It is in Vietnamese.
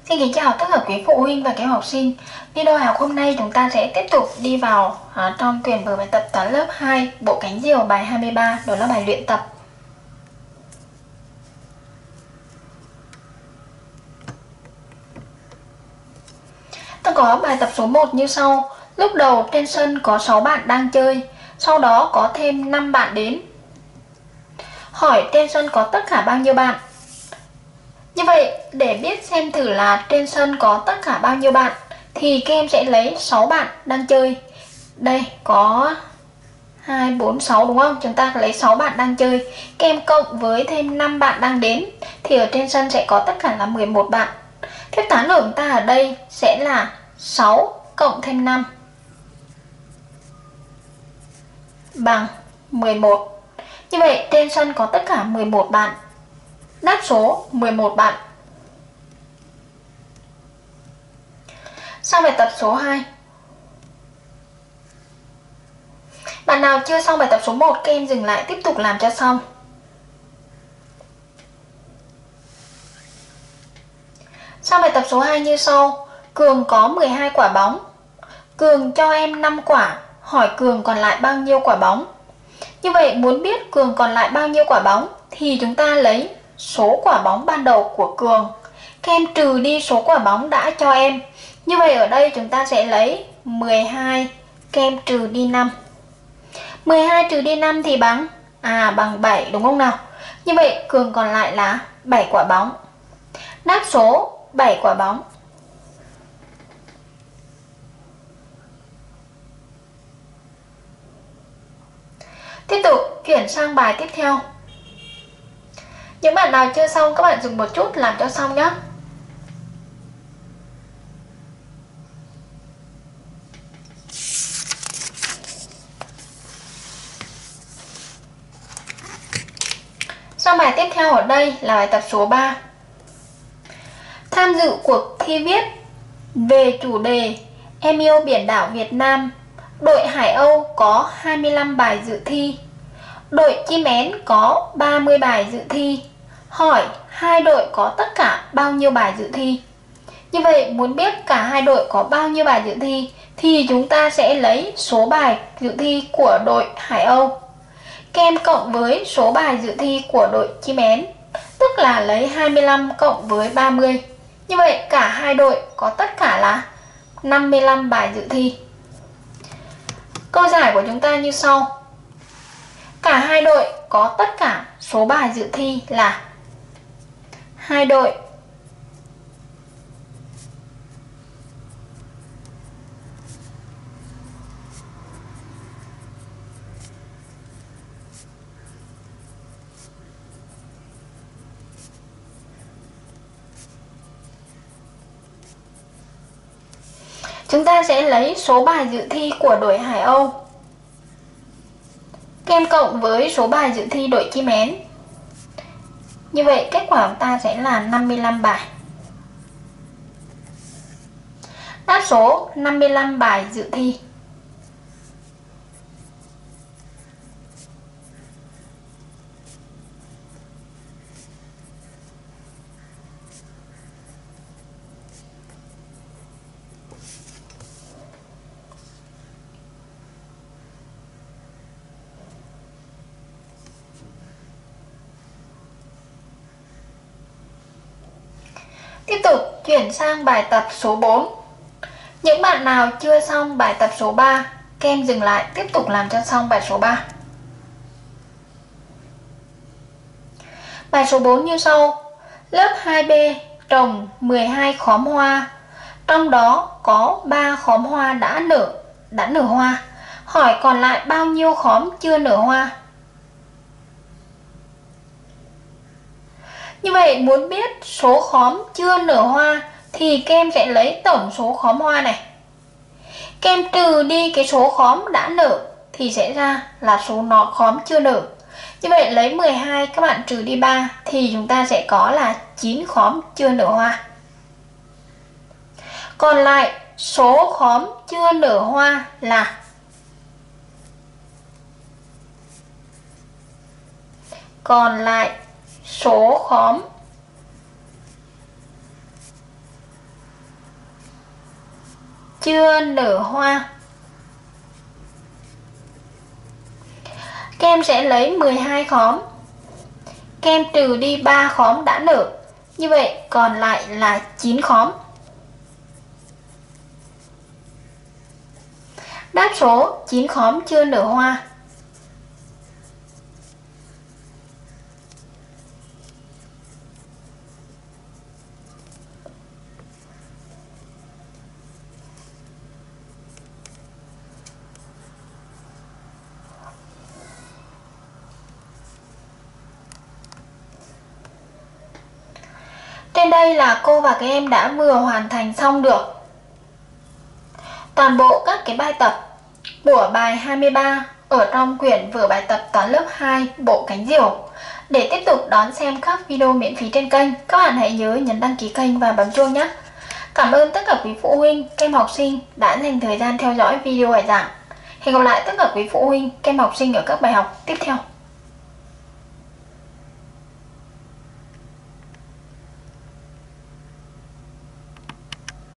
Xin kính chào tất cả quý phụ huynh và các em học sinh. Video học hôm nay chúng ta sẽ tiếp tục đi vào trong quyển vở bài tập toán lớp 2, bộ cánh diều bài 23, đó là bài luyện tập. Ta có bài tập số 1 như sau. Lúc đầu trên sân có 6 bạn đang chơi, sau đó có thêm 5 bạn đến. Hỏi trên sân có tất cả bao nhiêu bạn? Như vậy, để biết xem thử là trên sân có tất cả bao nhiêu bạn thì các em sẽ lấy 6 bạn đang chơi. Đây có 2, 4, 6 đúng không? Chúng ta lấy 6 bạn đang chơi. Các em cộng với thêm 5 bạn đang đến thì ở trên sân sẽ có tất cả là 11 bạn. Phép toán của chúng ta ở đây sẽ là 6 cộng thêm 5 bằng 11. Như vậy trên sân có tất cả 11 bạn. Đáp số 11 bạn. Sang bài tập số 2. Bạn nào chưa xong bài tập số 1, các em dừng lại tiếp tục làm cho xong. Sang bài tập số 2 như sau. Cường có 12 quả bóng. Cường cho em 5 quả, hỏi Cường còn lại bao nhiêu quả bóng. Như vậy muốn biết Cường còn lại bao nhiêu quả bóng thì chúng ta lấy số quả bóng ban đầu của Cường. Các em trừ đi số quả bóng đã cho em. Như vậy ở đây chúng ta sẽ lấy 12, các em trừ đi 5. 12 trừ đi 5 thì bằng bằng 7 đúng không nào? Như vậy Cường còn lại là 7 quả bóng. Đáp số 7 quả bóng. Tiếp tục chuyển sang bài tiếp theo. Những bạn nào chưa xong các bạn dừng một chút làm cho xong nhé. Sang bài tiếp theo ở đây là bài tập số 3. Tham dự cuộc thi viết về chủ đề Em yêu biển đảo Việt Nam. Đội Hải Âu có 25 bài dự thi. Đội Chim Én có 30 bài dự thi. Hỏi hai đội có tất cả bao nhiêu bài dự thi? Như vậy muốn biết cả hai đội có bao nhiêu bài dự thi thì chúng ta sẽ lấy số bài dự thi của đội Hải Âu. Các em cộng với số bài dự thi của đội Chim Én, tức là lấy 25 cộng với 30. Như vậy cả hai đội có tất cả là 55 bài dự thi. Câu giải của chúng ta như sau. Cả hai đội có tất cả số bài dự thi là hai đội chúng ta sẽ lấy số bài dự thi của đội Hải Âu. Các em cộng với số bài dự thi đội Chim Én. Như vậy kết quả của ta sẽ là 55 bài. Đáp số 55 bài dự thi. Tiếp tục chuyển sang bài tập số 4. Những bạn nào chưa xong bài tập số 3, các em dừng lại tiếp tục làm cho xong bài số 3. Bài số 4 như sau. Lớp 2B trồng 12 khóm hoa, trong đó có 3 khóm hoa đã nở hoa. Hỏi còn lại bao nhiêu khóm chưa nở hoa? Như vậy muốn biết số khóm chưa nở hoa thì các em sẽ lấy tổng số khóm hoa này. Các em trừ đi cái số khóm đã nở thì sẽ ra là số khóm chưa nở. Như vậy lấy 12 các bạn trừ đi 3 thì chúng ta sẽ có là 9 khóm chưa nở hoa. Còn lại số khóm chưa nở hoa là số khóm chưa nở hoa. Các em sẽ lấy 12 khóm. Các em trừ đi 3 khóm đã nở. Như vậy còn lại là 9 khóm. Đáp số 9 khóm chưa nở hoa. Trên đây là cô và các em đã vừa hoàn thành xong được toàn bộ các cái bài tập của bài 23 ở trong quyển vở bài tập toán lớp 2 bộ cánh diều. Để tiếp tục đón xem các video miễn phí trên kênh, các bạn hãy nhớ nhấn đăng ký kênh và bấm chuông nhé. Cảm ơn tất cả quý phụ huynh, các em học sinh đã dành thời gian theo dõi video bài giảng. Hẹn gặp lại tất cả quý phụ huynh, các em học sinh ở các bài học tiếp theo.